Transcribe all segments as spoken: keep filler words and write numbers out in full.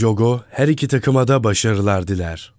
Jogo her iki takıma da başarılar diler.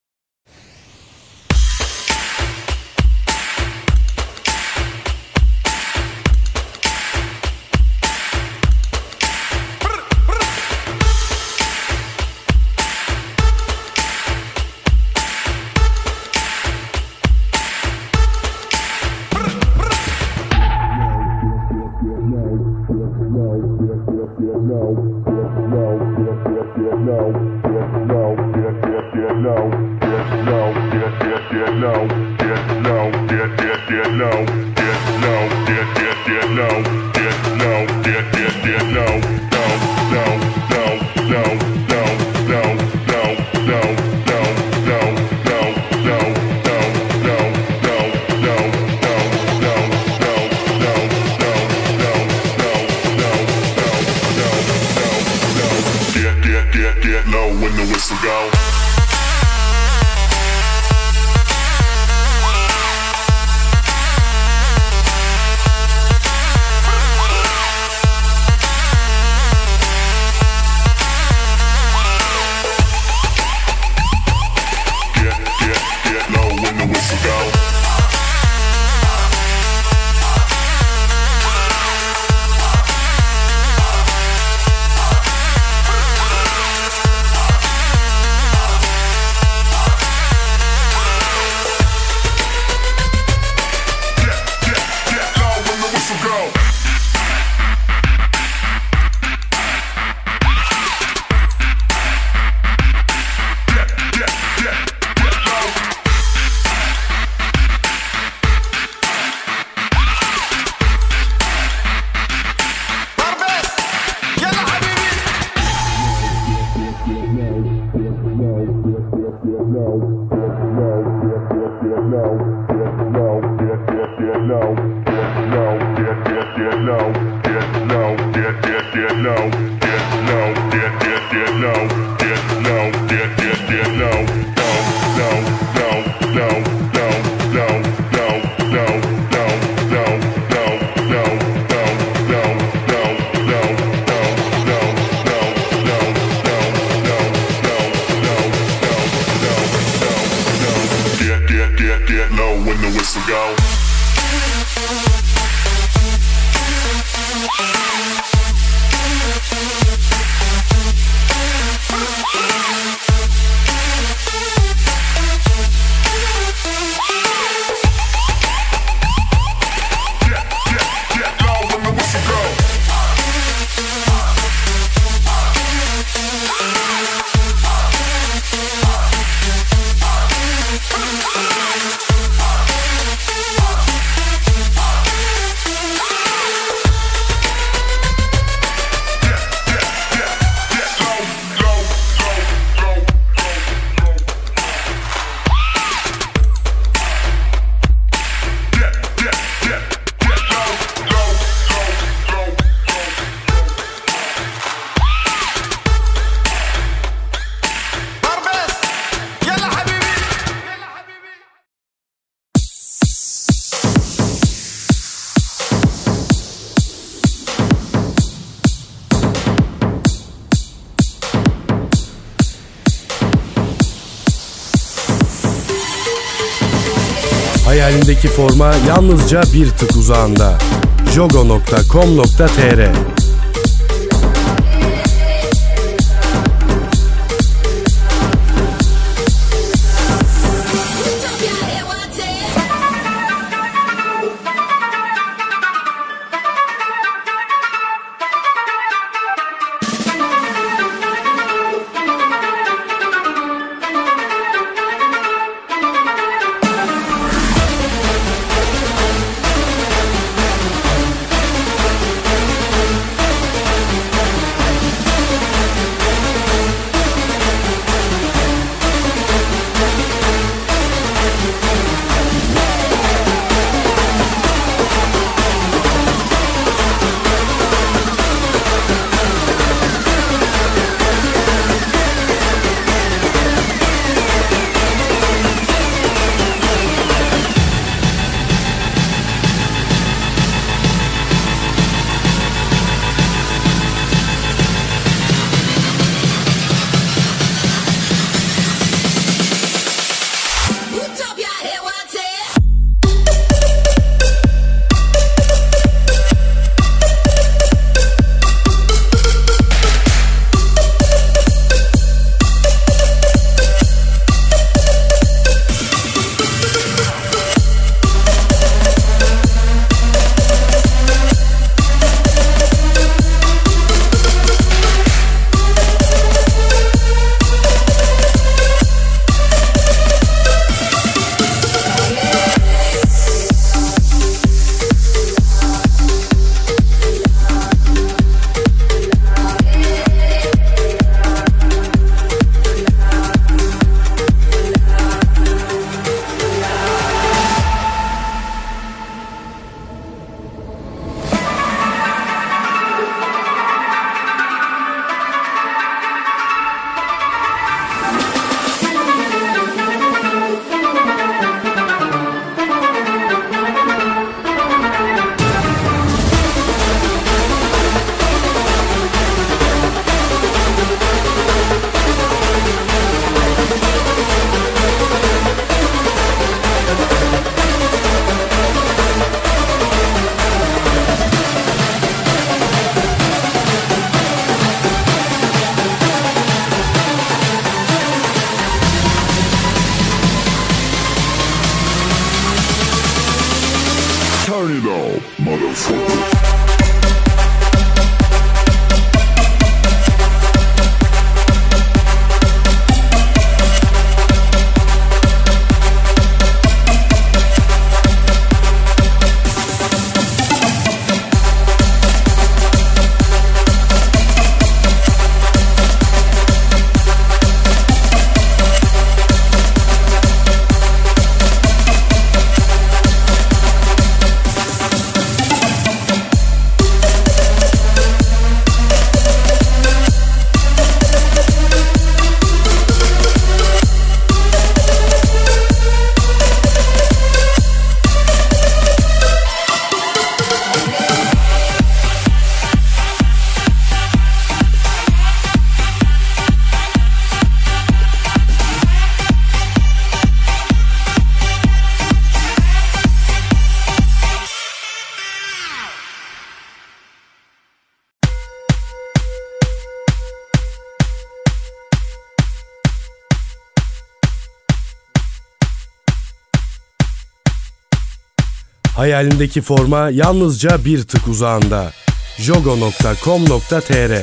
Hayalindeki forma yalnızca bir tık uzağında. jogo nokta com nokta tr Turn it up, motherfucker. Hayalindeki forma yalnızca bir tık uzağında. jogo nokta com nokta tr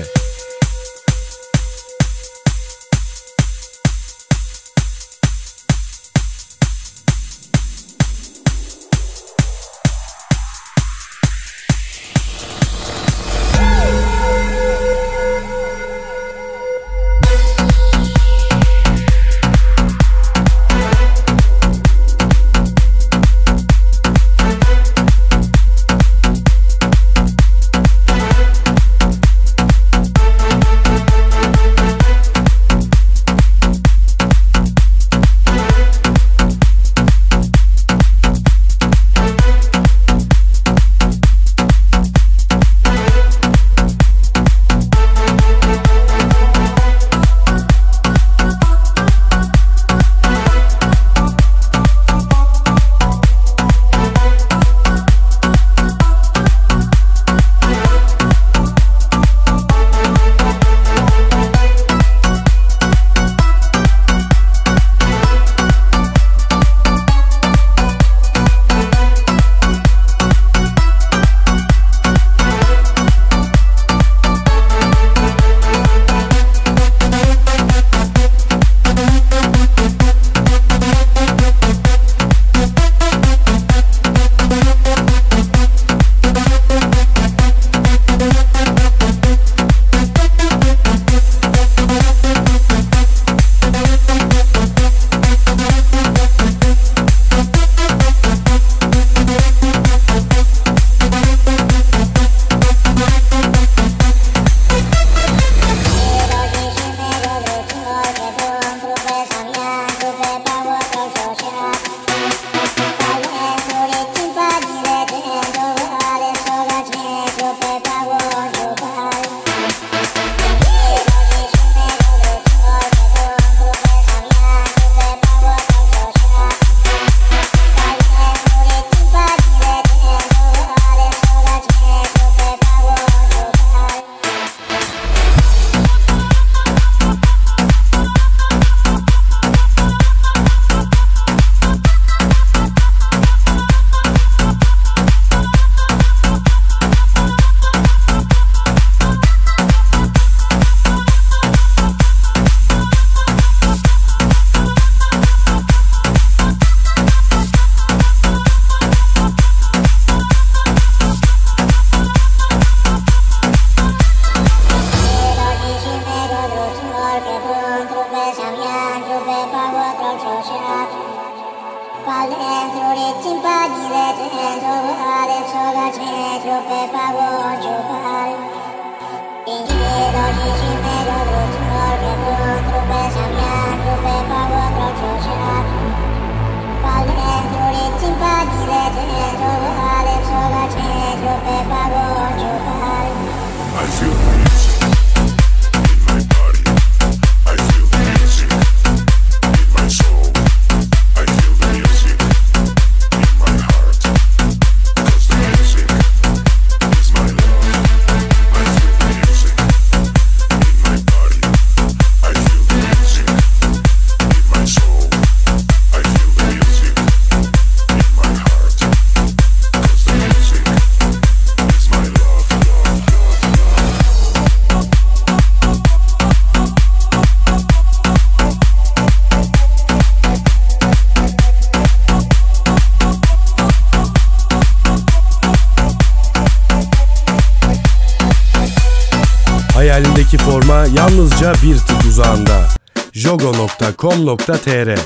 Unutma, yalnızca bir tık uzağında. jogo nokta com nokta tr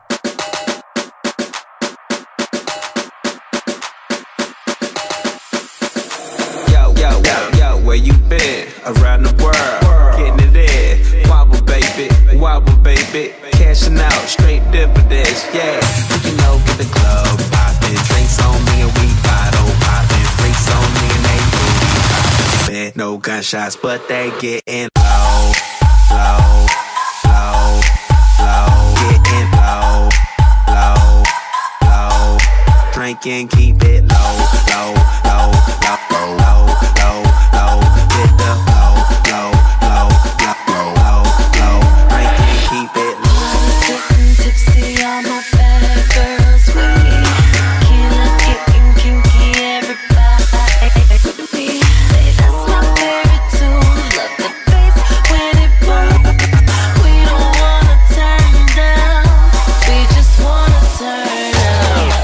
Where you been? Around the world, getting it in. Wobble baby, wobble baby, cashing out, straight dividends, yeah. You know, get the club poppin', drinks on me and we bottle poppin', freaks on me and they booty poppin'. No gunshots, but they getting low, low, low, low, getting low, low, low. Drinking, keep it low, low, low, low, low, low, low. With the low, low, low, low, low, low. Drink and keep it low. Getting tipsy, all my bad girls with me. Killer, getting kinky, everybody with me. Say that's my favorite tune. Love the bass when it booms. We don't wanna turn down, we just wanna turn up.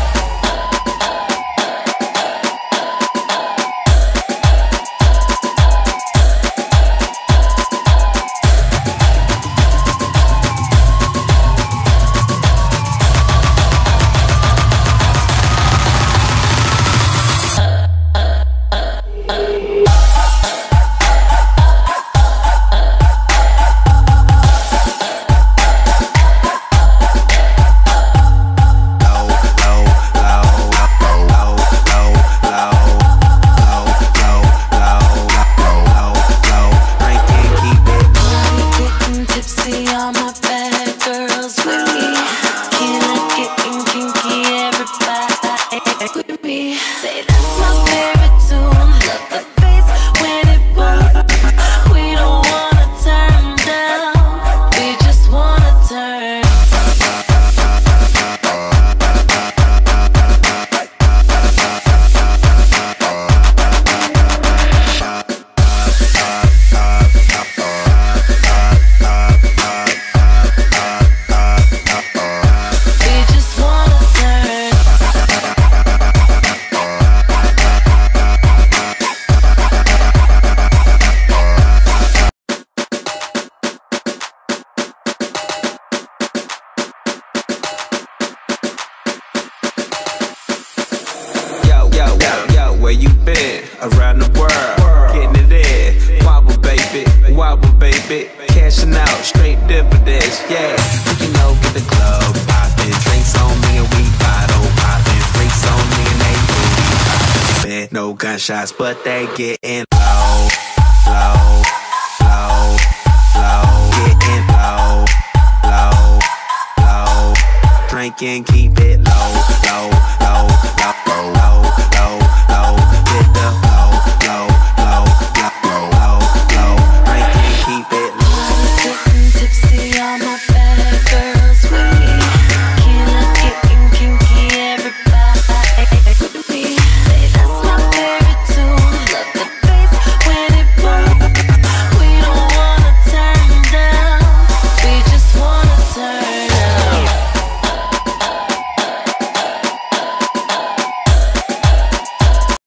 Where you been? Around the world, getting it in. Wobble baby, wobble baby, cashing out, straight dividends, yeah. You know, get the club poppin', drinks on me and we bottle poppin', freaks on me and they booty poppin'. No gunshots, but they getting low, low, low, low, getting low, low, low. Drinking, keep it low.